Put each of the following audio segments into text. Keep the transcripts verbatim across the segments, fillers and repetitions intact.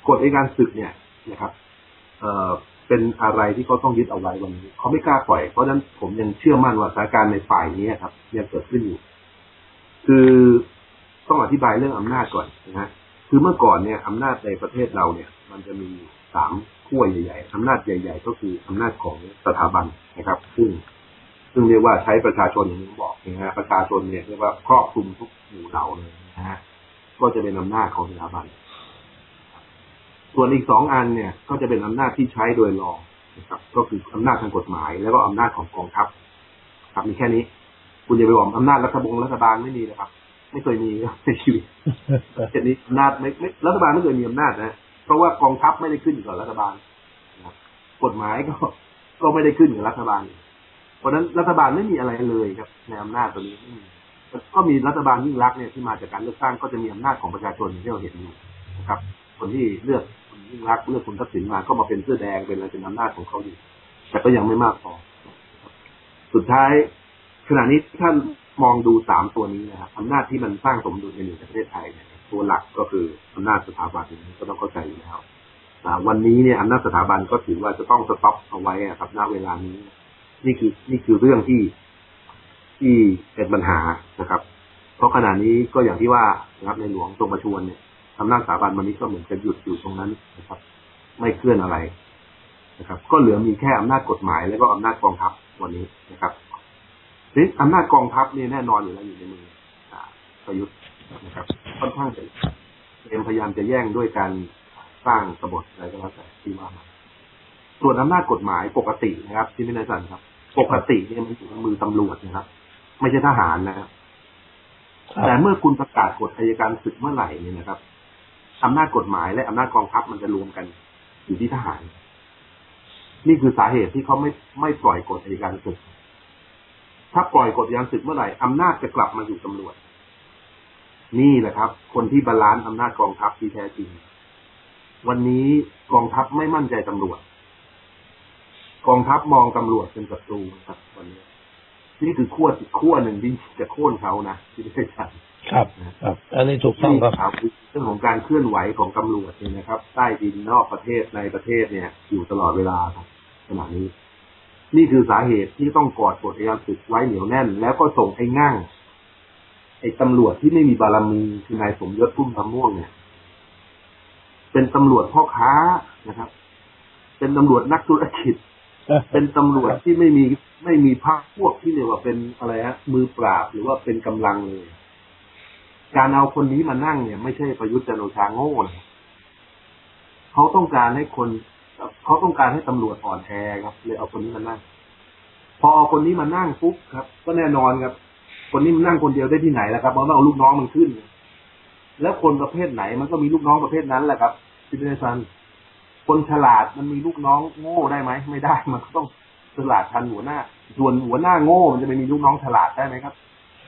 กฎอัยการศึกเนี่ยนะครับเอ่อเป็นอะไรที่เขาต้องยึดเอาไว้วันนี้เขาไม่กล้าปล่อยเพราะฉะนั้นผมยังเชื่อมั่นว่าสถานการณ์ในฝ่ายนี้ครับยังเกิดขึ้นอยู่คือต้องอธิบายเรื่องอำนาจก่อนนะฮะคือเมื่อก่อนเนี่ยอำนาจในประเทศเราเนี่ยมันจะมีสามขั้วใหญ่ๆอำนาจใหญ่ๆก็คืออำนาจของสถาบันนะครับซึ่งซึ่งเรียกว่าใช้ประชาชนอย่างที่บอกนะฮะประชาชนเนี่ยเรียกว่าครอบคลุมทุกหมู่เหล่าเลยนะฮะก็จะเป็นอำนาจของสถาบันส่วนอีกสองอันเนี่ยก็จะเป็นอำนาจที่ใช้โดยรองนะครับก็คืออำนาจทางกฎหมายแล้วก็อำนาจของกองทัพครับมีแค่นี้คุณอย่าไปบอกอำนาจรัฐบงรัฐบาลไม่มีนะครับไม่เคยมีในชีวิตเช่นนี้อำนาจไม่ไม่รัฐบาลไม่เคยมีอำนาจนะเพราะว่ากองทัพไม่ได้ขึ้นอยู่กับรัฐบาลนะกฎหมายก็ก็ไม่ได้ขึ้นกับรัฐบาลเพราะฉะนั้นรัฐบาลไม่มีอะไรเลยครับในอำนาจตัวนี้ก็มีรัฐบาลยิ่งรักเนี่ยที่มาจากการเลือกตั้งก็จะมีอำนาจของประชาชนที่เราเห็นอยู่นะครับคนที่เลือกคุณยิ่งรักเลือกคุณทักษิณมาก็มาเป็นเสื้อแดงเป็นอะไรเป็นอำนาจของเขาอยู่แต่ก็ยังไม่มากพอสุดท้ายขณะนี้ท่านมองดูสามตัวนี้นะครับอำนาจที่มันสร้างสมดุลในประเทศไทยเนี่ยตัวหลักก็คืออำนาจสถาบันนี้ก็ต้องเข้าใจอยู่แล้ววันนี้เนี่ยอำนาจสถาบันก็ถือว่าจะต้องสต็อปเอาไว้ครับณเวลานี้นี่คือนี่คือเรื่องที่ที่เป็นปัญหานะครับเพราะขณะนี้ก็อย่างที่ว่านะครับในหลวงทรงประชวรเนี่ยอำนาจสถาบันวันนี้ก็เหมือนจะหยุดอยู่ตรงนั้นนะครับไม่เคลื่อนอะไรนะครับก็เหลือมีแค่อำนาจกฎหมายแล้วก็อำนาจกองทัพวันนี้นะครับนี่อำนาจกองทัพนี่แน่นอนอยู่แล้วอยู่ในมือประยุทธ์นะครับค่อนข้างจะเตรียมพยายามจะแย่งด้วยการสร้างกบฏอะไรก็แล้วแต่ที่ว่ามาส่วนอำนาจกฎหมายปกตินะครับที่ไม่ได้สั่นครับปกติเนี่ยมันอยู่ในมือตำรวจนะครับไม่ใช่ทหารนะครับแต่เมื่อคุณประกาศกฎอัยการศึกเมื่อไหร่เนี่ยนะครับอำนาจกฎหมายและอำนาจกองทัพมันจะรวมกันอยู่ที่ทหารนี่คือสาเหตุที่เขาไม่ไม่ปล่อยกฎอัยการศึกถ้าปล่อยกฎอัยการศึกเมื่อไหร่อำนาจจะกลับมาอยู่ตำรวจนี่แหละครับคนที่บาลานซ์อำนาจกองทัพที่แท้จริงวันนี้กองทัพไม่มั่นใจตำรวจกองทัพมองตำรวจเป็นศัตรูครับวันนี้นี่คือขั้วขั้วหนึ่งที่จะโค่นเขานะที่ไม่ใช่ฉันครับครับอันนี้ถูกต้องครับเรื่องของการเคลื่อนไหวของตำรวจเนี่ยนะครับใต้ดินนอกประเทศในประเทศเนี่ยอยู่ตลอดเวลาครับขณะนี้นี่คือสาเหตุที่ต้องกอดกฎอัยการศึกไว้เหนียวแน่นแล้วก็ส่งไอ้งั่งไอ้ตำรวจที่ไม่มีบารมีคือนายสมยศพุ่มพม่วงเนี่ยเป็นตำรวจพ่อค้านะครับเป็นตำรวจนักธุรกิจเป็นตำรวจที่ไม่มีไม่มีพรรคพวกที่เรียกว่าเป็นอะไรฮะมือปราบหรือว่าเป็นกำลังเลยการเอาคนนี้มานั่งเนี่ยไม่ใช่ประยุทธ์จันทร์โอชาโง่นะเขาต้องการให้คนเขาต้องการให้ตำรวจอ่อนแอครับเลยเอาคนนี้มานั่งพอเอาคนนี้มานั่งปุ๊บครับก็แน่นอนครับคนนี้มันนั่งคนเดียวได้ที่ไหนล่ะครับเพราะว่าเอาลูกน้องมันขึ้นแล้วคนประเภทไหนมันก็มีลูกน้องประเภทนั้นแหละครับที่เป็นซันคนฉลาดมันมีลูกน้องโง่ได้ไหมไม่ได้มันก็ต้องฉลาดทันหัวหน้าส่วนหัวหน้าโง่มันจะไม่มีลูกน้องฉลาดได้ไหมครับ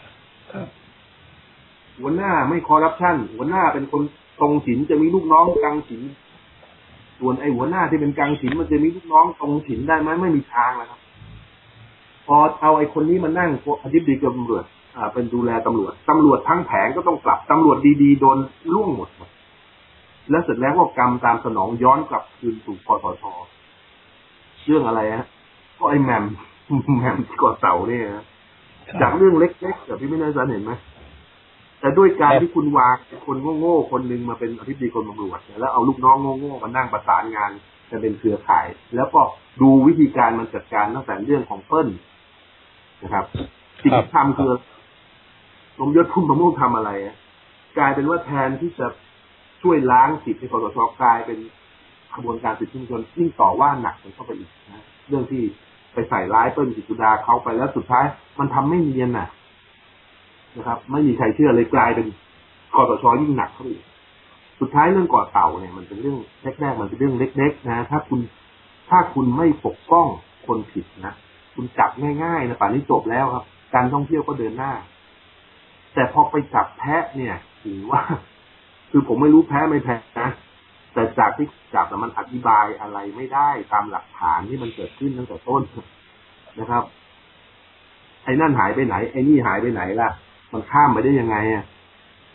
หัวหน้าไม่คอร์รัปชันหัวหน้าเป็นคนตรงศีลจะมีลูกน้องกังศีลส่วนไอ้หัวหน้าที่เป็นกังศีลมันจะมีลูกน้องตรงศีลได้ไหมไม่มีทางนะครับพอเอาไอ้คนนี้มานั่งอธิบดีกรมตำรวจอ่าเป็นดูแลตำรวจตำรวจทั้งแผงก็ต้องกลับตำรวจดีๆโดนล่วงหมดแล้วเสร็จแล้วก็กรรมตามสนองย้อนกลับคืนสู่คสช.เรื่องอะไรฮะก็ไอ้แหม่มแหม่มที่ก่อเสาเนี่ยจากเรื่องเล็กๆแบบที่ไม่น่าจะเห็นไหมแต่ด้วยการที่คุณวางคนโง่ๆคนหนึ่งมาเป็นอธิบดีกรมตำรวจแล้วเอาลูกน้องโง่ๆมานั่งประสานงานจะเป็นเครือข่ายแล้วก็ดูวิธีการมันจัดการตั้งแต่เรื่องของเปิ้ลนะครับสิ่งที่ทำคือสมยศพุ่มพม่วงทำอะไรกลายเป็นว่าแทนที่จะช่วยล้างสิทธิ์ในคสช.กลายเป็นขบวนการสิทธิมนุษยชนยิ่งต่อว่าหนักมันเข้าไปอีกนะเรื่องที่ไปใส่ร้ายเปิ้ลจิตรสุดาเขาไปแล้วสุดท้ายมันทำไม่เนียนน่ะนะครับไม่มีใครเชื่อเลยกลายเป็นคสช.ยิ่งหนักเข้าไปอีกสุดท้ายเรื่องก่อเต่าเนี่ยมันเป็นเรื่องแรกๆมันเป็นเรื่องเล็กๆนะถ้าคุณถ้าคุณไม่ปกป้องคนผิดนะคุณจับง่ายๆนะป่านนี้จบแล้วครับการท่องเที่ยวก็เดินหน้าแต่พอไปจับแพะเนี่ยถือว่าคือผมไม่รู้แพ้ไม่แพ้นะแต่จากที่จับแต่มันอธิบายอะไรไม่ได้ตามหลักฐานที่มันเกิดขึ้นตั้งแต่ต้นนะครับไอ้นั่นหายไปไหนไอ้นี่หายไปไหนล่ะมันข้ามไปได้ยังไงอ่ะ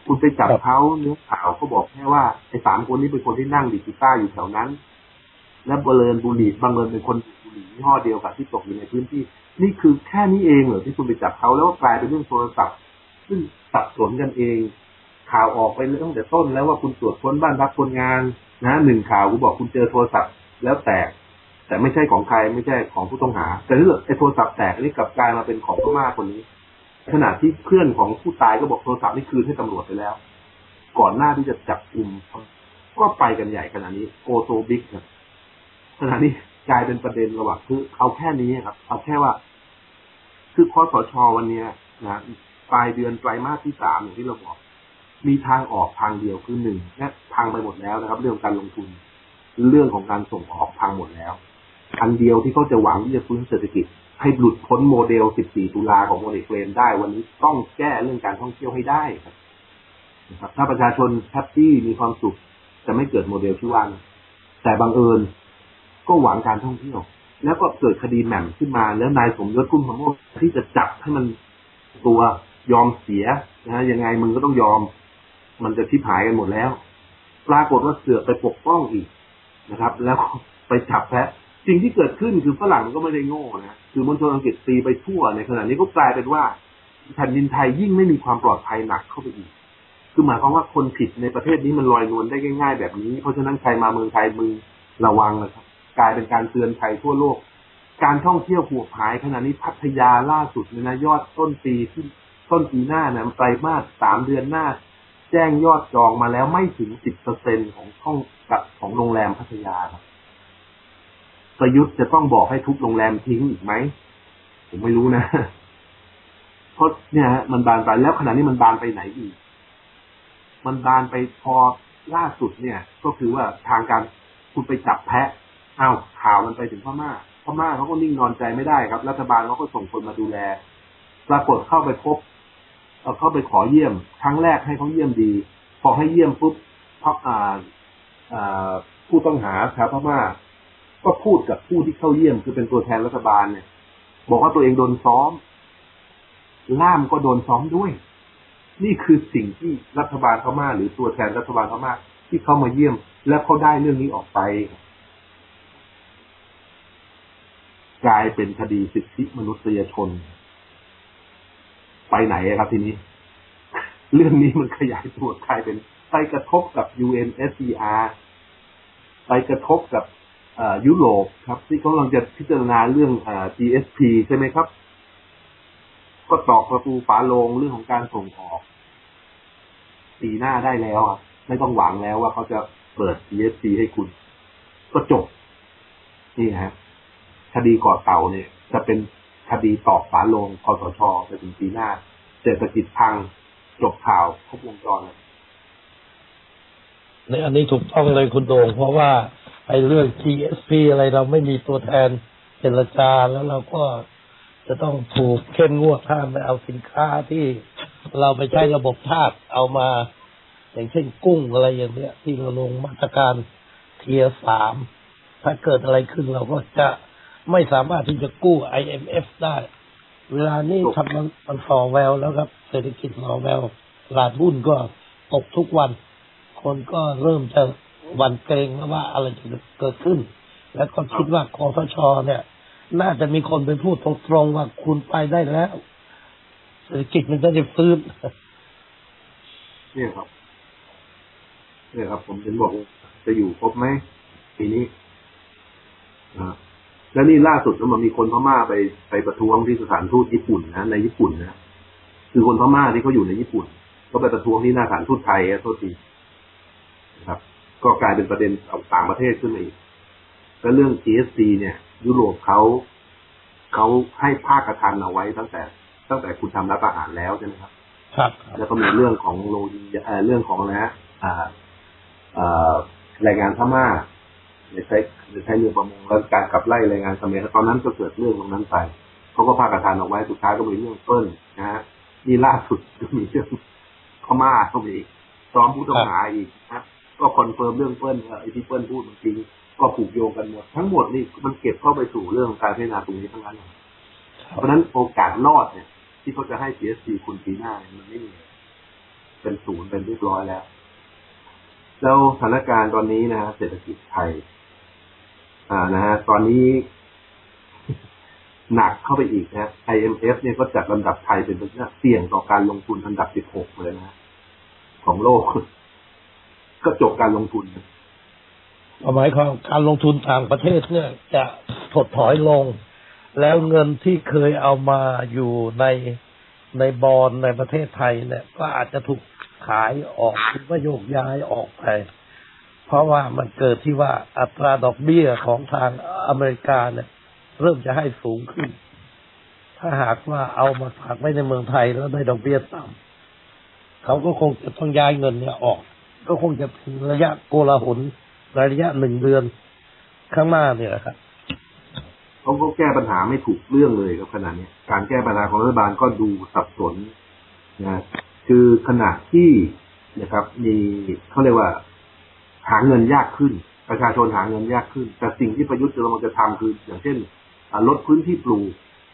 คุณไปจับเขาเนื้อข่าวเขาบอกแค่ว่าไอ้สามคนนี้เป็นคนที่นั่งดิจิต้าอยู่แถวนั้นและบังเอิญบุหรี่บังเอิญเป็นคนบุหรี่ยี่ห้อเดียวกับที่ตกอยู่ในพื้นที่นี่คือแค่นี้เองเหรอที่คุณไปจับเขาแล้วก็กลายเป็นเรื่องโทรศัพท์ซึ่งสับสนกันเองข่าวออกไปตั้งแต่ต้นแล้วว่าคุณตรวจค้นบ้านพักคนงานนะหนึ่งข่าวคุณบอกคุณเจอโทรศัพท์แล้วแตกแต่ไม่ใช่ของใครไม่ใช่ของผู้ต้องหาแต่ถ้าเกิดไอ้โทรศัพท์แตกนี่กลับกลายมาเป็นของพม่าคนนี้ขณะที่เพื่อนของผู้ตายก็บอกโทรศัพท์นี่คืนให้ตำรวจไปแล้วก่อนหน้าที่จะจับกุมก็ไปกันใหญ่ขนาดนี้โกโซบิ๊กครับขณะนี้กลายเป็นประเด็นระหว่างคือเอาแค่นี้ครับเอาแค่ว่าคือคสช.วันนี้นะปลายเดือนไตรมาสที่สามอย่างที่เราบอกมีทางออกทางเดียวคือหนึ่งและพังไปหมดแล้วนะครับเรื่องการลงทุนเรื่องของการส่งออกพังหมดแล้วอันเดียวที่เขาจะหวังที่จะฟื้นเศรษฐกิจให้หลุดพ้นโมเดลสิบสี่ตุลาของโมเดลเฟรนได้วันนี้ต้องแก้เรื่องการท่องเที่ยวให้ได้ครับนะครับถ้าประชาชนแฮปปี้มีความสุขจะไม่เกิดโมเดลที่ว่าแต่บังเอิญก็หวังการท่องเที่ยวแล้วก็เกิดคดีแหม่มขึ้นมาแล้วนายสมยศพุ่มพวงที่จะจับให้มันตัวยอมเสียนะฮะยังไงมึงก็ต้องยอมมันจะทิพหายกันหมดแล้วปรากฏว่าเสือกไปปกป้องอีกนะครับแล้วไปจับแพ้สิ่งที่เกิดขึ้นคือฝรั่งมันก็ไม่ได้โง่นะคือมณฑลอังกฤษตีไปทั่วในขณะนี้ก็กลายเป็นว่าแผ่นดินไทยยิ่งไม่มีความปลอดภัยหนักเข้าไปอีกคือหมายความว่าคนผิดในประเทศนี้มันลอยนวลได้ง่ายๆแบบนี้เพราะฉะนั้นใครมาเมืองไทยมึงระวังนะครับกลายเป็นการเตือนภัยทั่วโลกการท่องเที่ยวหัวหายขณะนี้พัทยาล่าสุดเนี่ยนะยอดต้นปีที่ต้นปีหน้านะไตรมาสสามเดือนหน้าแจ้งยอดจองมาแล้วไม่ถึง สิบเปอร์เซ็นต์ ของห้องกับของโรงแรมพัทยาครับประยุทธ์จะต้องบอกให้ทุกโรงแรมทิ้งอีกไหมผมไม่รู้นะเพราะเนี่ยมันบานไปแล้วขณะนี้มันบานไปไหนอีกมันบานไปพอล่าสุดเนี่ยก็คือว่าทางการคุณไปจับแพะอ้าวข่าวมันไปถึงพม่าพม่าเขาก็นิ่งนอนใจไม่ได้ครับรัฐบาลเขาก็ส่งคนมาดูแลปรากฏเข้าไปพบเอ่อเข้าไปขอเยี่ยมครั้งแรกให้เขาเยี่ยมดีพอให้เยี่ยมปุ๊บพับอ่าอ่าผู้ต้องหาชาวพม่าก็พูดกับผู้ที่เข้าเยี่ยมคือเป็นตัวแทนรัฐบาลเนี่ยบอกว่าตัวเองโดนซ้อมล่ามก็โดนซ้อมด้วยนี่คือสิ่งที่รัฐบาลพม่าหรือตัวแทนรัฐบาลพม่าที่เข้ามาเยี่ยมและเขาได้เรื่องนี้ออกไปกลายเป็นคดีสิทธิมนุษยชนไปไหนครับทีนี้เรื่องนี้มันขยายตัวกลายเป็นไปกระทบกับ ยู เอ็น เอส ซี อาร์ ไปกระทบกับยุโรปครับที่เขากำลังจะพิจารณาเรื่อง จี เอส พี ใช่ไหมครับก็ตอกประตูฝาโลงเรื่องของการส่งออกปีหน้าได้แล้วอ่ะไม่ต้องหวังแล้วว่าเขาจะเปิด จี เอส พี ให้คุณก็จบนี่ฮะคดีเกาะเต่าเนี่ยจะเป็นคดีตอกฝาโลงคสช.ไปถึงปีหน้าเศรษฐกิจพังจบข่าวครบวงจรเลยในอันนี้ถูกต้องเลยคุณโด่งเพราะว่าไอ้เรื่อง จี เอส พี อะไรเราไม่มีตัวแทนเจรจาแล้วเราก็จะต้องถูกเข้มงวดห้ามไม่เอาสินค้าที่เราไปใช้ระบบทาสเอามาอย่างเช่นกุ้งอะไรอย่างเนี้ยที่เราลงมาตรการเทียร์สามถ้าเกิดอะไรขึ้นเราก็จะไม่สามารถที่จะกู้ ไอ เอ็ม เอฟ ได้เวลานี้ทำมันมันส่อแววแล้วครับเศรษฐกิจส่อแววตลาดหุ้นก็ตกทุกวันคนก็เริ่มจะหวั่นเกรงว่าอะไรจะเกิดขึ้นและก็คิดว่าคสช.เนี่ยน่าจะมีคนไปพูดตรงๆว่าคุณไปได้แล้วเศรษฐกิจมันจะได้ฟื้นเนี่ยครับเนี่ยครับผมถึงบอกจะอยู่ครบไหมปีนี้นะแล้วนี่ล่าสุดก็มันมีคนพม่าไปไปประท้วงที่สถานทูตญี่ปุ่นนะในญี่ปุ่นนะคือคนพม่าที่เขาอยู่ในญี่ปุ่นก็ไปประท้วงที่หน้าสถานทูตไทยโทษทีนะครับก็กลายเป็นประเด็นต่างประเทศขึ้นมาอีกแล้วเรื่อง จี เอส พี เนี่ยยุโรปเขาเขาให้ภาคกระทันเอาไว้ตั้งแต่ตั้งแต่คุณทำรัฐประหารแล้วใช่ไหมครับครับแล้วก็มีเรื่องของโลยีเรื่องของนะอ่าอ่าแรงงานพม่าใช้ใช้เรือประมงและการขับไล่แรงงานเขมรตอนนั้นก็เกิดเรื่องตรงนั้นไปเขาก็พากระทานเอาไว้สุดท้ายก็มีเรื่องเปิ้ลนะฮะนี่ล่าสุดก็มีเรื่องพม่าก็มีซ้อมผู้ต้องหาอีกนะก็คอนเฟิร์มเรื่องเปิ้ลไอ้ที่เปิ้ลพูดจริงก็ผูกโยงกันหมดทั้งหมดนี่มันเก็บเข้าไปสู่เรื่องการพัฒนาตรงนี้ทั้งนั้นเพราะฉะนั้นโอกาสรอดเนี่ยที่เขาจะให้ จี เอส พี คุณปีหน้ามันไม่มีเป็นศูนย์เป็นเรียบร้อยแล้วแล้วสถานการณ์ตอนนี้นะฮะเศรษฐกิจไทยอ่านะฮะตอนนี้หนักเข้าไปอีกนะ ไอ เอ็ม เอฟ เนี่ยก็จัดลำดับไทยเป็นประเทศเสี่ยงต่อการลงทุนอันดับสิบหกเลยนะของโลกก็จบการลงทุนหมายความการลงทุนต่างประเทศเนี่ยจะถดถอยลงแล้วเงินที่เคยเอามาอยู่ในในบอนด์ในประเทศไทยเนี่ยก็อาจจะถูกขายออกหรือว่าโยกย้ายออกไปเพราะว่ามันเกิดที่ว่าอัตราดอกเบี้ยของทางอเมริกาเนี่ยเริ่มจะให้สูงขึ้นถ้าหากว่าเอามาฝากไว้ในเมืองไทยแล้วได้ดอกเบี้ยต่ำเขาก็คงจะต้องย้ายเงินเนี่ยออกก็คงจะถึงระยะโกลาหลในระยะหนึ่งเดือนข้างหน้าเนี่ยครับเขาก็แก้ปัญหาไม่ถูกเรื่องเลยครับขณะนี้การแก้ปัญหาของรัฐบาลก็ดูสับสนนะคือขณะที่นะครับมีเขาเรียกว่าหาเงินยากขึ้นประชาชนหาเงินยากขึ้นแต่สิ่งที่ประยุทธ์กำลังจะทำคืออย่างเช่นลดพื้นที่ปลูก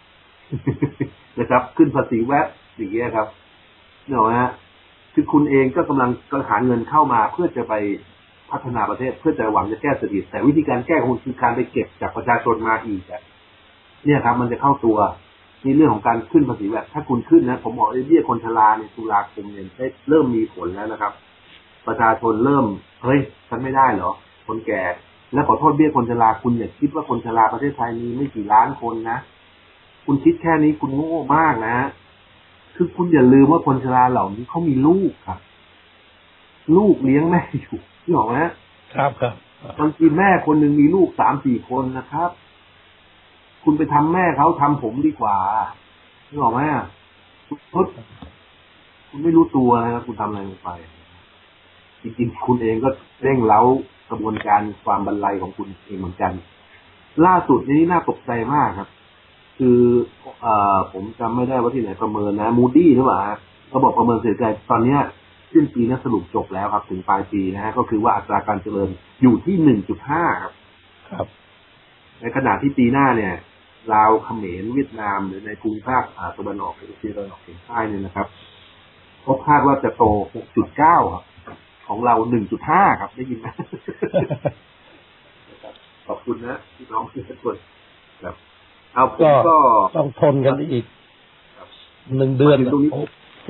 นะครับขึ้นภาษีแวตอย่างเงี้ยครับเนาะฮะคือคุณเองก็กำลังก็หาเงินเข้ามาเพื่อจะไปพัฒนาประเทศเพื่อจะหวังจะแก้เศรษฐกิจแต่วิธีการแก้ของคุณคือการไปเก็บจากประชาชนมาอีกเนี่ยครับมันจะเข้าตัวนี่เรื่องของการขึ้นภาษีแวตถ้าคุณขึ้นนะผมบอกไอ้เบี้ยคนชราเนี่ยตุลาคมเนี่ยได้เริ่มมีผลแล้วนะครับประชาชนเริ่มเฮ้ยฉันไม่ได้เหรอคนแก่แล้วขอโทษเบี้ยคนชราคุณอย่าคิดว่าคนชราประเทศไทยมีไม่กี่ล้านคนนะคุณคิดแค่นี้คุณโง่มากนะคือคุณอย่าลืมว่าคนชราเหล่านี้เขามีลูกครับลูกเลี้ยงแม่อยู่ที่บอกนะครับครับบางทีแม่คนหนึ่งมีลูกสามสี่คนนะครับคุณไปทำแม่เขาทำผมดีกว่าที่บอกไหมคุณคุณไม่รู้ตัวนะครับคุณทำอะไรลงไปจริงๆคุณเองก็เร่งเร้ากระบวนการความบรรลัยของคุณเองเหมือนกันล่าสุดนี้น่าตกใจมากครับคือเอ่อผมจำไม่ได้ว่าที่ไหนประเมินนะมูดี้หรือเปล่าเขาบอกประเมินเศรษฐกิจตอนเนี้ยสิ้นปีนี้สรุปจบแล้วครับถึงปลายปีนะฮะก็คือว่าอัตราการเจริญอยู่ที่ หนึ่งจุดห้า ครับครับในขณะที่ปีหน้าเนี่ยลาวเขมรเวียดนามหรือในภูมิภาคตะวันออกเอเชียตะวันออกเฉียงใต้เนี่ยนะครับเขาคาดว่าจะโต หกจุดเก้า ครับของเรา หนึ่งจุดห้า ครับได้ยินไหม ขอบคุณนะพี่น้องทุกคนครับเอาผมก็ต้องทนกันอีกหนึ่งเดือนตรงนี้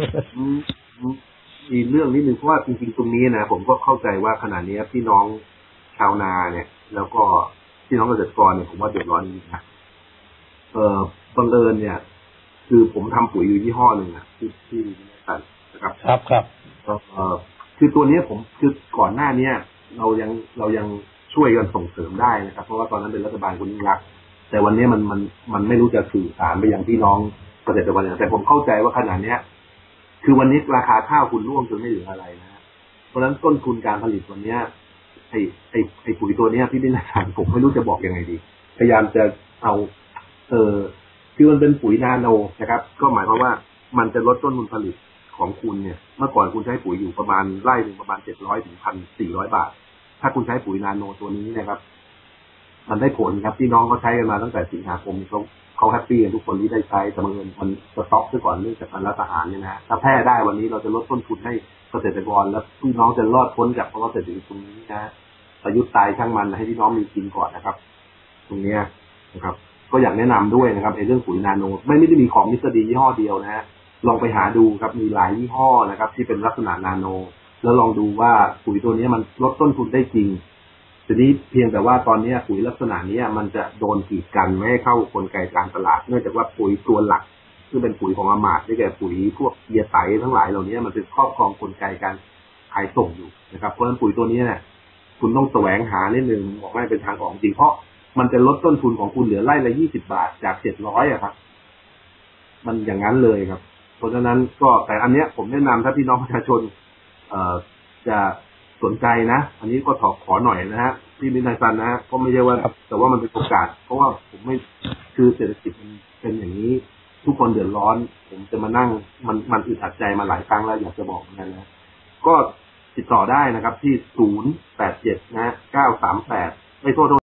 มีเรื่องนิดนึงเพราะว่าจริงๆตรงนี้นะผมก็เข้าใจว่าขณะนี้พี่น้องชาวนาเนี่ยแล้วก็พี่น้องเกษตรกรเนี่ยผมว่าเดือดร้อนจริงนะเอ่อบังเอิญเนี่ยคือผมทำปุ๋ยอยู่ยี่ห้อหนึ่งนะที่ที่นี่นะครับครับครับเอ่อคือตัวนี้ผมคือก่อนหน้านี้เรายังเรายังช่วยกันส่งเสริมได้นะครับเพราะว่าตอนนั้นเป็นรัฐบาลคุณยิ่งรักแต่วันนี้มันมันมันไม่รู้จะสื่อสารไปยังพี่น้องเกษตรกรอย่างแต่ผมเข้าใจว่าขนาดเนี้ยคือวันนี้ราคาข้าวคุณร่วงจนไม่เหลืออะไรนะเพราะฉะนั้นต้นทุนการผลิตวันนี้ไอ้ไอ้ไอ้ปุ๋ยตัวเนี้ยพี่ดินาผมไม่รู้จะบอกยังไงดีพยายามจะเอาเออคือมันเป็นปุ๋ยนาโนนะครับก็หมายความว่ามันจะลดต้นทุนผลิตของคุณเนี่ยเมื่อก่อนคุณใช้ปุ๋ยอยู่ประมาณไร่หนึ่งประมาณเจ็ดร้อยถึงพันสี่ร้อยบาทถ้าคุณใช้ปุ๋ยนาโนตัวนี้นะครับมันได้ผลครับพี่น้องเขาใช้กันมาตั้งแต่สิงหาคมเขาเขาแฮปปี้กันทุกคนที่ได้ใช้แต่บางเอิญมันสต็อกซะก่อนเนื่องจากการรัฐประหารเนี่ยนะถ้าแพร่ได้วันนี้เราจะลดต้นทุนให้เกษตรกรและพี่น้องจะรอดพ้นจากภาวะเศรษฐกิจตรงนี้นะประยุทธ์ตายช่างมันให้พี่น้องมีกินก่อนนะครับตรงนี้นะครับก็อยากแนะนำด้วยนะครับในเรื่องปุ๋ยนาโนไม่ไม่ได้มีของมิสเตอร์ดียี่ห้อเดียวนะฮะลองไปหาดูครับมีหลายยี่ห้อนะครับที่เป็นลักษณะนาโนแล้วลองดูว่าปุ๋ยตัวนี้มันลดต้นทุนได้จริงทีนี้เพียงแต่ว่าตอนนี้ปุ๋ยลักษณะนี้มันจะโดนกีดกันไม่ให้เข้ากลไกการตลาดเนื่องจากว่าปุ๋ยตัวหลักซึ่งเป็นปุ๋ยของอามาตย์ได้แก่ปุ๋ยพวกเบียร์ไตทั้งหลายเหล่านี้มันเป็นครอบครองกลไกการขายส่งอยู่นะครับเพราะฉะนั้นปุ๋ยตัวนี้เนี่ยคุณต้องแสวงหานิดนึงบอกให้เป็นทางออกจริงเพราะมันจะลดต้นทุนของคุณเหลือไร่ละยี่สิบบาทจากเจ็ดร้อยอ่ะครับมันอย่างนั้นเลยครับเพราะฉะนั้นก็แต่อันเนี้ยผมแนะนำถ้าพี่น้องประชาชนเอ่อจะสนใจนะอันนี้ก็ขอขอหน่อยนะฮะที่มินายซันนะฮะก็ไม่ใช่ว่าแต่ว่ามันเป็นโอกาสเพราะว่าผมไม่คือเศรษฐกิจมันเป็นอย่างนี้ทุกคนเดือดร้อนผมจะมานั่งมันมันอึดอัดใจมาหลายครั้งแล้วอยากจะบอกเหมือนกันนะก็ติดต่อได้นะครับที่ศูนย์แปดเจ็ดนะเก้าสามแปดไม่โทษ